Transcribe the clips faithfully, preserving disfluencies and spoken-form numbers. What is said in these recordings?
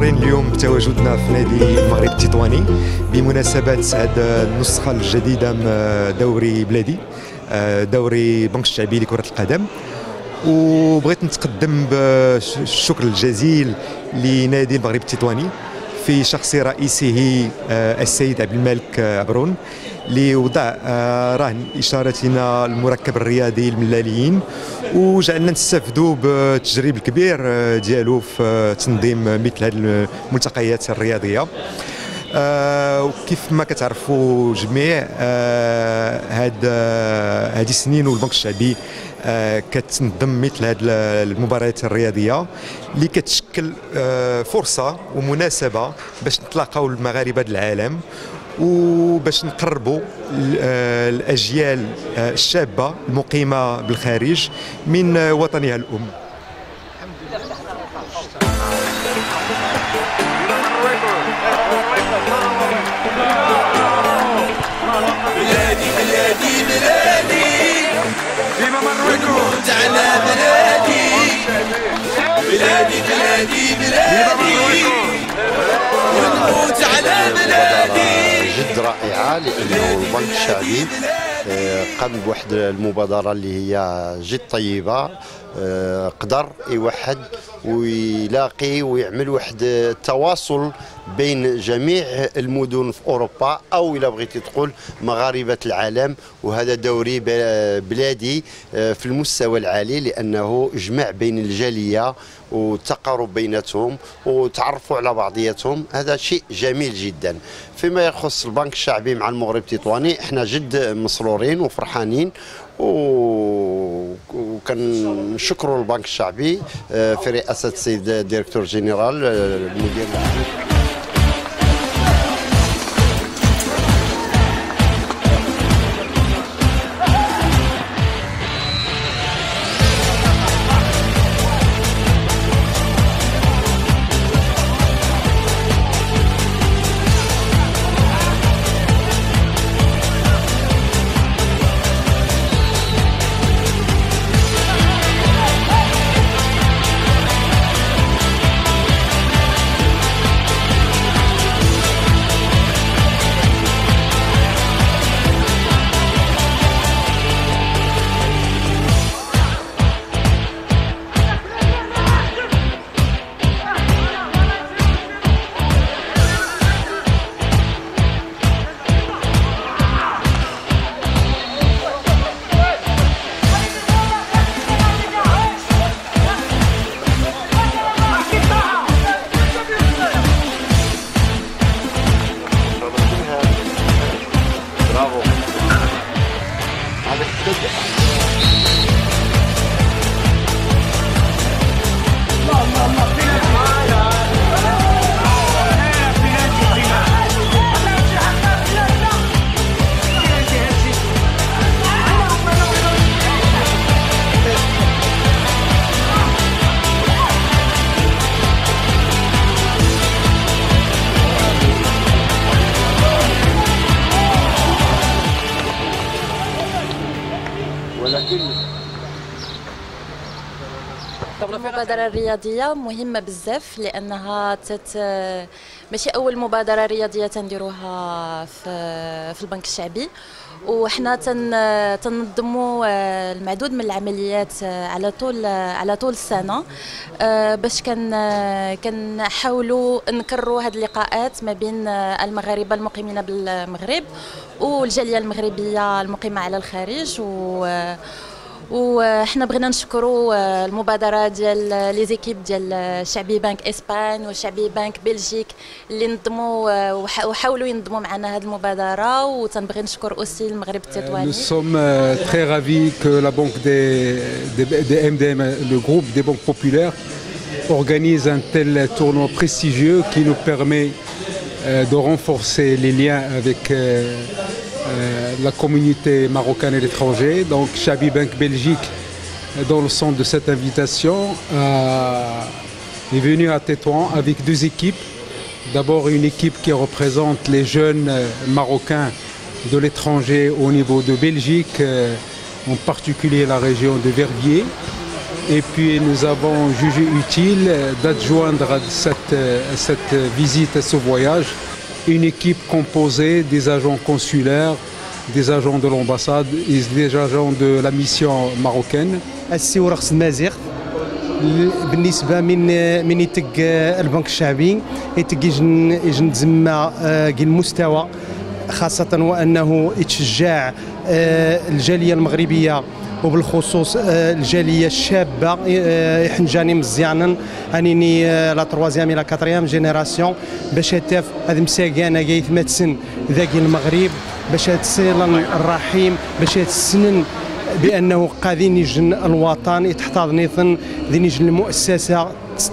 مشكورين اليوم بتواجدنا في نادي المغرب التطواني بمناسبة هذه النسخة الجديدة من دوري بلادي، دوري بنك الشعبي لكرة القدم. وبغيت نتقدم بالشكر الجزيل لنادي المغرب التطواني في شخص رئيسه السيد عبد الملك عبرون اللي وضع رهن إشارتنا المركب الرياضي الملاليين وجعلنا نستافدوا بالتجريب الكبير ديالو في تنظيم مثل هذه الملتقيات الرياضيه. آه وكيف ما كتعرفوا جميع آه هاد هذه السنين والبنك الشعبي آه كتنظم مثل هذه المباريات الرياضيه اللي كتشكل آه فرصه ومناسبه باش نتلاقاو المغاربه العالم وباش نقربوا الاجيال الشابه المقيمه بالخارج من وطنها الام. بلادي بلادي بلادي فيما ونموت على بلادي بلادي بلادي بلادي ونموت على بلادي. جد رائعة لأنه البنك الشعبي قام بواحد المبادرة اللي هي جد طيبة، قدر يوحد ويلاقي ويعمل واحد التواصل بين جميع المدن في أوروبا أو إلا بغيتي تقول مغاربة العالم، وهذا دوري بلادي في المستوى العالي لأنه جمع بين الجالية والتقارب بيناتهم وتعرفوا على بعضياتهم. هذا شيء جميل جدا. فيما يخص البنك الشعبي مع المغرب التطواني احنا جد مسرورين وفرحانين وكنشكروا البنك الشعبي في رئاسة السيد الديريكتور جينيرال المدير العام. المبادرة الرياضية مهمة بزاف لأنها تت ماشي أول مبادرة رياضية تنديروها في في البنك الشعبي، وحنا تن تنظموا المعدود من العمليات على طول على طول السنة باش كان كنحاولوا نكرروا هذه اللقاءات ما بين المغاربة المقيمين بالمغرب والجالية المغربية المقيمة على الخارج. و وحنا بغينا نشكروا المبادره ديال لي زيكيب ديال شعبي بنك اسبان وشعبي بنك بلجيك اللي نظموا وحاولوا ينظموا معنا هذه المبادره، وتنبغي نشكر اوسي المغرب التطواني. Nous sommes très ravis que la banque des, des, des M D M, le groupe des banques populaires, organise un tel tournoi prestigieux qui nous permet de renforcer les liens avec Euh, la communauté marocaine et l'étranger. Donc Chabi Bank Belgique, dans le centre de cette invitation, euh, est venu à Tétouan avec deux équipes. D'abord une équipe qui représente les jeunes Marocains de l'étranger au niveau de Belgique, euh, en particulier la région de Verviers. Et puis nous avons jugé utile d'adjoindre à cette, cette visite, à ce voyage, une équipe composée des agents consulaires, des agents de l'ambassade et des agents de la mission marocaine. السي ورخص المازيغ بالنسبه من من يتق البنك الشعبي يتق يجن يجن تزمى المستوى خاصه وانه يتشجع الجاليه المغربيه وبالخصوص الجاليه الشابه يحنجاني مزيانا انني لا تروازيام لا كاتريام جينيراسيون باش تاف هذ مساكانه جاي ثمات سن ذاك المغرب باش تصيلا الرحيم باش تسنن بانه قاعدين يجن الوطن يتحتاض نيثن ذين يجن المؤسسه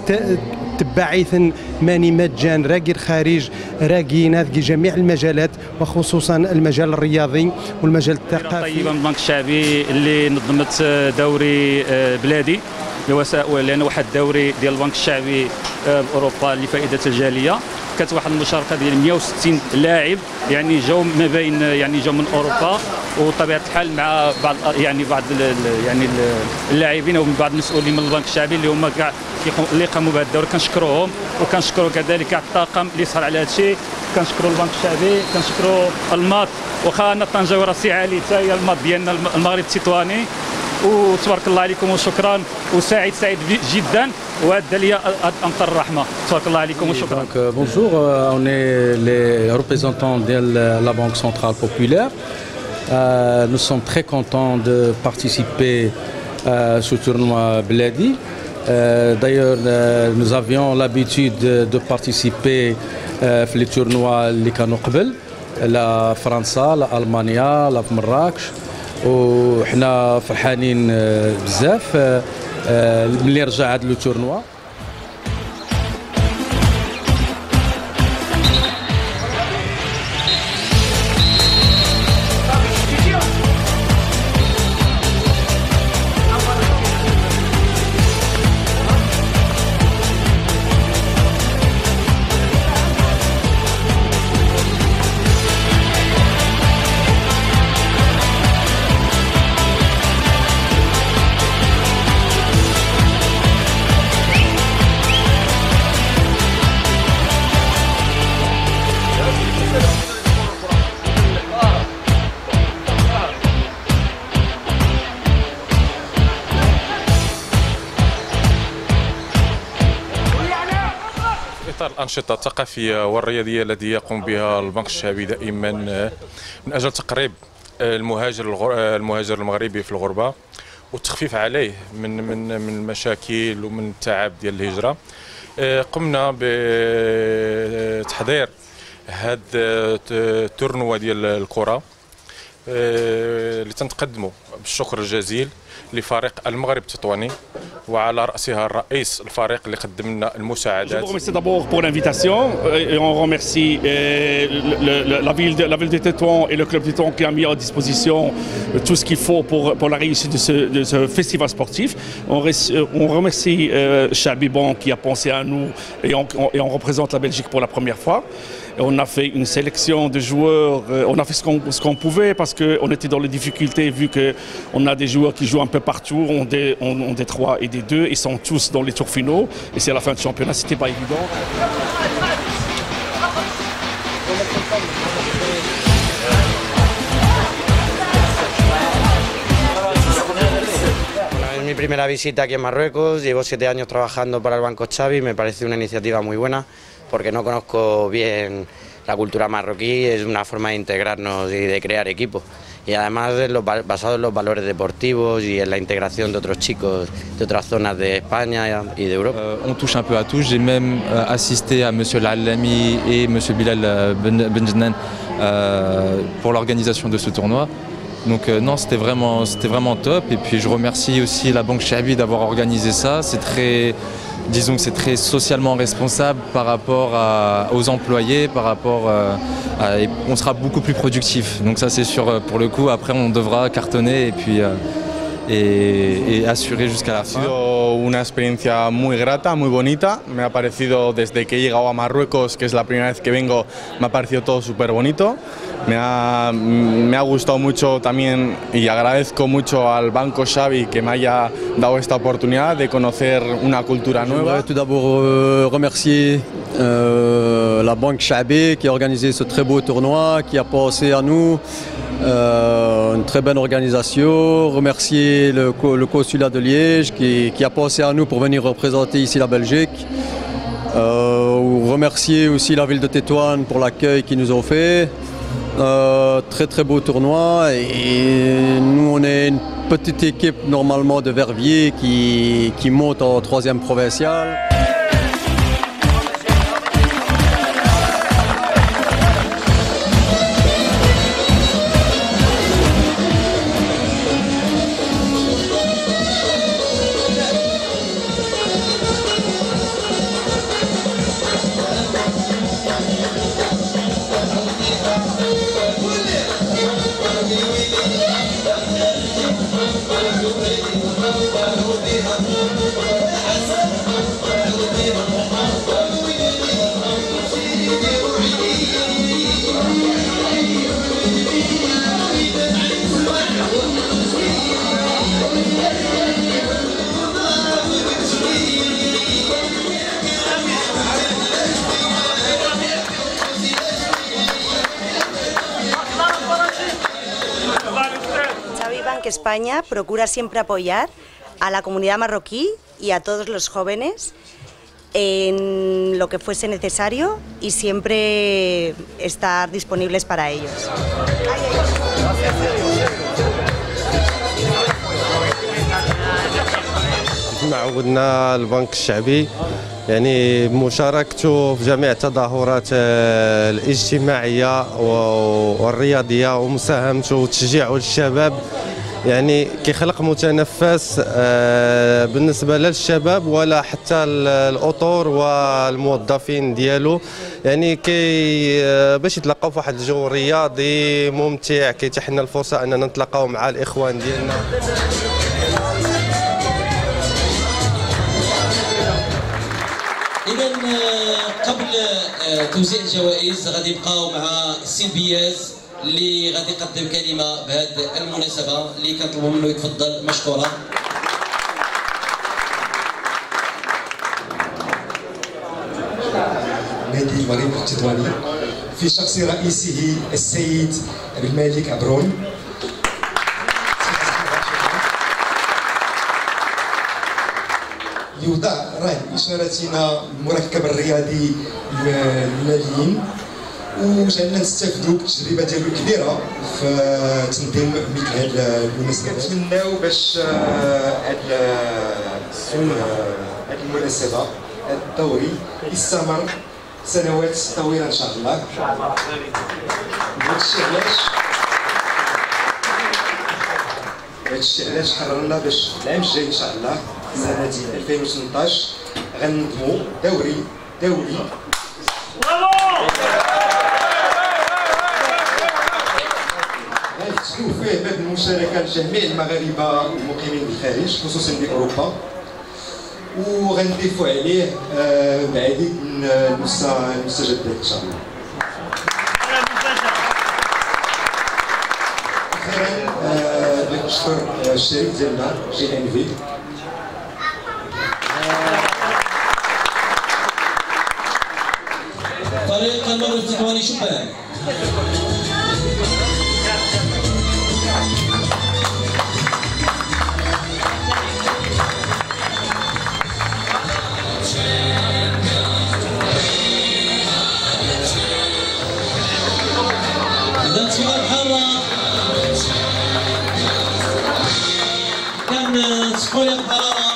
تبعيثا ماني مجان راقي الخارج راقي ناذقي جميع المجالات وخصوصا المجال الرياضي والمجال الثقافي. طيبه من البنك الشعبي اللي نظمت دوري بلادي لان واحد الدوري ديال البنك الشعبي باوروبا لفائده الجاليه كانت واحد المشاركه ديال مئة وستين لاعب يعني جاو ما بين يعني جاو من اوروبا وطبيعه الحال مع بعض يعني بعض يعني اللاعبين ومن بعض المسؤولين من البنك الشعبي اللي هما كاع اللي قاموا بهذا الدور كنشكروهم وكنشكروا كذلك الطاقم اللي سهر على هذا الشيء كنشكروا البنك الشعبي كنشكروا الماط واخا انا طنجه وراسي عالي حتى هي الماط ديالنا المغرب التطواني وتبارك الله عليكم وشكرا وسعيد سعيد جدا وهذا لي امطار الرحمه تبارك الله عليكم وشكرا. Donc bonjour, on est les représentants de la Banque Centrale Populaire. Euh, nous sommes très contents de participer à ce tournoi Bladi. Euh, D'ailleurs, euh, nous avions l'habitude de, de participer euh, في les tournois اللي كانوا قبل لا فرنسا لا ألمانيا لا في مراكش وحنا فرحانين بزاف ملي رجع هذا لو تورنوا. الأنشطة الثقافية والرياضية التي يقوم بها البنك الشعبي دائما من أجل تقريب المهاجر المهاجر المغربي في الغربة والتخفيف عليه من من من المشاكل ومن التعب ديال الهجرة. قمنا بتحضير هذا التورنوا ديال الكرة اللي تنتقدموا بالشكر الجزيل لفريق المغرب التطواني وعلى رأسها الرئيس الفريق اللي قدم لنا المساعدات. Je vous remercie d'abord pour l'invitation et on remercie la ville de la ville de Tétouan et le club de Tétouan qui a mis à disposition tout ce qu'il faut pour pour la réussite de ce de ce festival sportif. On, on remercie Chabi Bank qui a pensé à nous et on, et on représente la Belgique pour la première fois. On a fait une sélection de joueurs, on a fait ce qu'on ce qu'on pouvait parce qu'on était dans les difficultés vu qu'on a des joueurs qui jouent un peu partout, on des, on, on des trois et des deux, ils sont tous dans les tours finaux et c'est la fin du championnat, c'était pas évident. Es mi primera visita aquí en Marruecos, llevo siete años trabajando para el Banco Xavi, me parece una iniciativa muy buena. Porque no conozco bien la cultura marroquí, es una forma de integrarnos y de crear equipo. Y además es lo, basado en los valores deportivos y en la integración de otros chicos de otras zonas de España y de Europa. Euh, on touche un peu à tout. J'ai même euh, assisté à M. Al-Alami et M. Bilal Benjenan euh, pour l'organisation de ce tournoi. Donc euh, non, c'était vraiment, c'était vraiment top. Et puis je remercie aussi la Banque Chabi d'avoir organisé ça. C'est très... Disons que c'est très socialement responsable par rapport à, aux employés, par rapport euh, à, et on sera beaucoup plus productif. Donc ça c'est sûr pour le coup, après on devra cartonner et puis, euh, et, et assurer jusqu'à la fin. Ha sido una experiencia muy grata, muy bonita. Me ha parecido, desde que he llegado a Marruecos, que es la primera vez que vengo, me ha parecido todo súper bonito. Me ha, me ha gustado mucho también y agradezco mucho al Banco Xavi que me haya dado esta oportunidad de conocer una cultura nueva. J'aimerais tout d'abord euh, remercier euh, la Banque Xabi qui a organisé ce très beau tournoi, qui a pensé à nous, euh, une très bonne organisation. Remercier le, le consulat de Liège qui, qui a pensé à nous pour venir représenter ici la Belgique. Euh, remercier aussi la ville de Tétouan pour l'accueil qu'ils nous ont fait. Euh, très très beau tournoi et nous on est une petite équipe normalement de Verviers qui, qui monte en troisième provincial. España procura siempre apoyar a la comunidad marroquí y a todos los jóvenes en lo que fuese necesario y siempre estar disponibles para ellos. عودنا البنك الشعبي يعني مشاركته في جميع التظاهرات الاجتماعية والرياضية ومساهمته وتشجيعه للشباب يعني كيخلق متنفس بالنسبة للشباب ولا حتى الأطر والموظفين ديالو يعني كي باش يتلقاو في واحد الجو رياضي ممتع كيتيح لنا الفرصة أننا نتلاقاو مع الإخوان ديالنا. إذا قبل توزيع الجوائز غادي نبقاو مع سيلبياز اللي غادي يقدم كلمه بهذه المناسبه اللي كنطلبوا منه يتفضل مشكورا. نادي المغرب التطواني في شخص رئيسه السيد الملك عبرون. ليوضع رهن إشارتنا المركب الرياضي الماليين وجعلنا نستافدوا بالتجربه ديالو الكبيره في تنظيم مثل هذه المناسبات. كنتمناو باش هذا هذه المناسبه هذا الدوري يستمر سنوات طويله ان شاء الله. هادشي علاش هادشي علاش قررنا باش العام الجاي ان شاء الله سنه ألفين وثمنطاش غننظموا دوري دولي. غنفتحوا فيه باب المشاركه لجميع المغاربه المقيمين بالخارج خصوصا باوروبا وغنضيفوا عليه بعديد من المستجدات ان شاء الله. اخيرا بغيت نشكر الشريك ديالنا جي ان في فريق المغرب التطواني شبان. إذا تصوير الحارة كان تصفوا لي الحرارة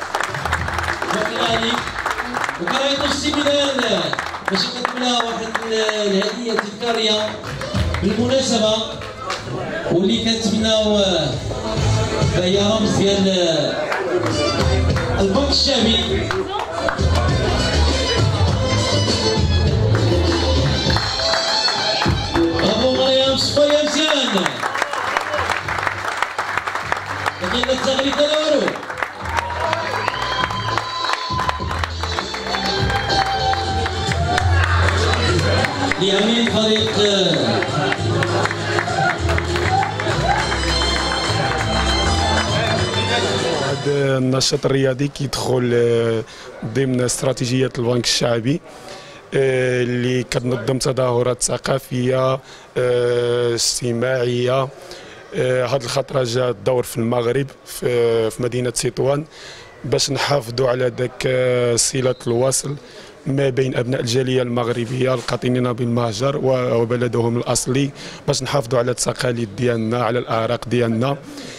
وكذلك وكرهت نفسي ميلان باش نقدم لها واحد الهدية تذكارية بالمناسبة واللي كنتمناو فهي رمز ديال البنك الشعبي. برافو مريم صفوا يا مزيان. لأمين فريق هذا النشاط الرياضي كيدخل ضمن استراتيجية البنك الشعبي اللي كتنظم تظاهرات ثقافية اجتماعية. هذه الخطرة جاء الدور في المغرب في مدينة تطوان باش نحافظوا على ذاك صلة الوصل ما بين أبناء الجالية المغربية القاطنين بالمهجر وبلدهم الأصلي، باش نحافظوا على التقاليد ديالنا، على الأعراق ديالنا.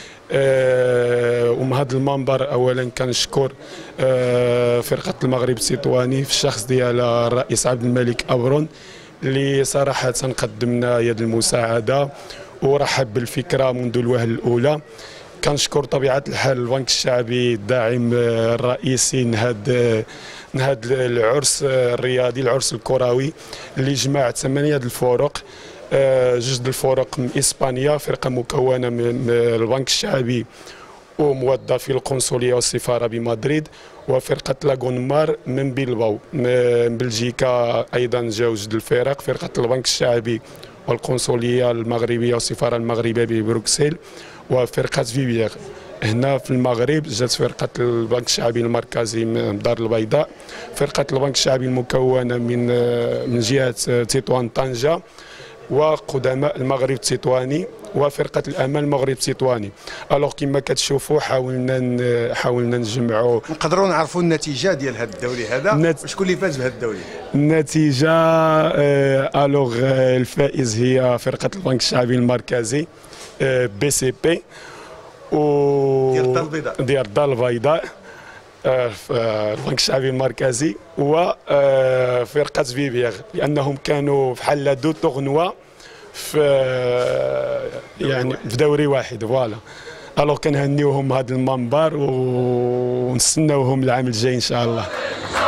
أه ومن هذا المنبر اولا كنشكر أه فرقه المغرب التطواني في الشخص ديال الرئيس عبد الملك أبرون اللي صراحه قدمنا يد المساعده ورحب بالفكره منذ الوهله الاولى. كنشكر طبيعه الحال البنك الشعبي الداعم الرئيسي لهذا هاد العرس الرياضي، العرس الكروي اللي جمع ثمانيه الفرق. جوج د الفرق من اسبانيا، فرقه مكونه من البنك الشعبي وموظفي القنصليه والسفاره بمدريد، وفرقه لاغون مار من بلباو. من بلجيكا ايضا جاو جوج الفرق، فرقه البنك الشعبي والقنصليه المغربيه والسفاره المغربيه ببروكسل، وفرقه فيبيير. هنا في المغرب جات فرقه البنك الشعبي المركزي من الدار البيضاء، فرقه البنك الشعبي المكونه من من جهه تطوان طنجه، وقدماء المغرب التطواني، وفرقه الامل المغرب التطواني. الوغ كما كتشوفوا حاولنا حاولنا نجمعوا. نقدروا نعرفوا النتيجه ديال هذا الدوري هذا، نت... شكون اللي فاز بهذا الدوري؟ النتيجه آه الوغ آه الفائز هي فرقه البنك الشعبي المركزي آه بي سي بي و ديال الدار البيضاء ديال الدار البيضاء البنك الشعبي المركزي وفرقه فيبيير، لانهم كانوا بحال دو تورنوا في يعني في دوري واحد. فوالا الوغ كنهنيوهم هذا المنبر ونستناوهم العام الجاي ان شاء الله.